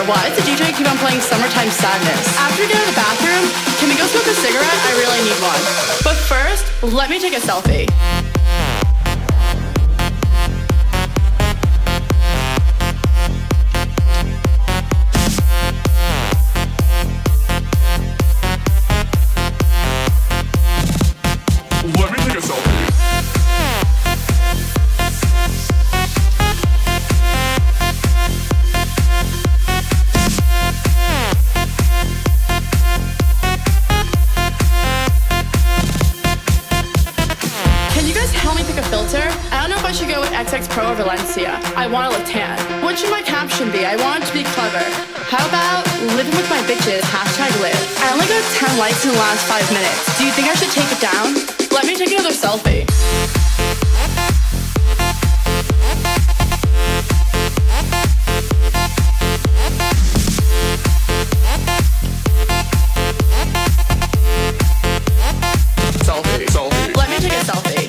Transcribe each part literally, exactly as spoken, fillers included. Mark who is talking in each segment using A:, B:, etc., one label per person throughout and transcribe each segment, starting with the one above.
A: Why does the D J keep on playing Summertime Sadness? After we get out of the bathroom, can we go smoke a cigarette? I really need one. But first, let me take a selfie.
B: Let me take a selfie.
A: Filter? I don't know if I should go with X X Pro or Valencia. I want to look tan. What should my caption be? I want it to be clever. How about living with my bitches, hashtag live. I only got ten likes in the last five minutes. Do you think I should take it down? Let me take another selfie.
B: Selfie, selfie.
A: Let me take a selfie.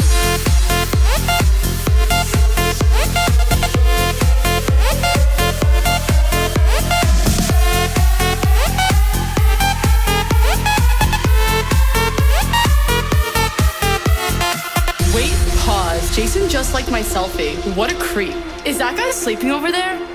A: Wait, pause. Jason just liked my selfie. What a creep. Is that guy sleeping over there?